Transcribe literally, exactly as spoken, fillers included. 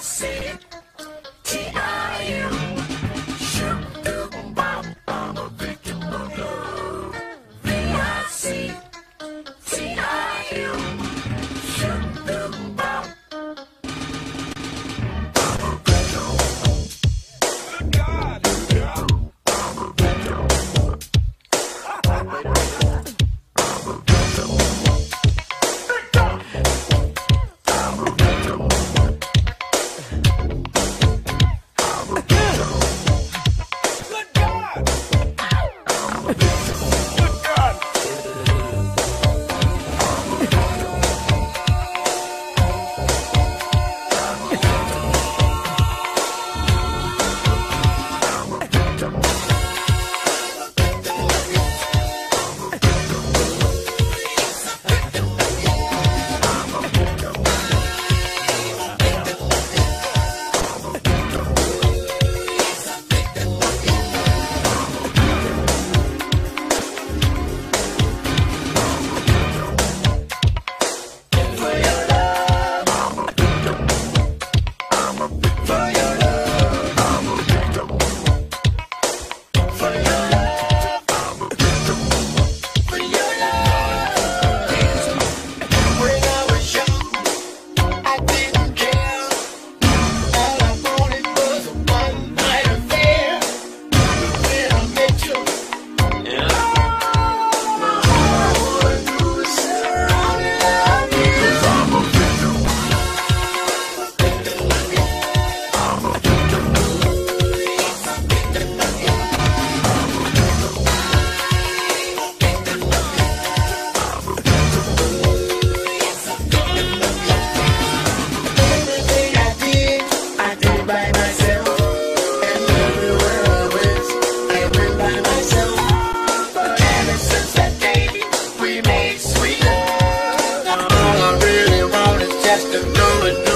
C T I U. Shoot, doodle, bop, I'm a victim of love. V I C T I U. Shoot, doodle, bop. I'm a victim. Good God. Yeah. I'm a victim. I'm a victim. I'm a victim. Just to know it.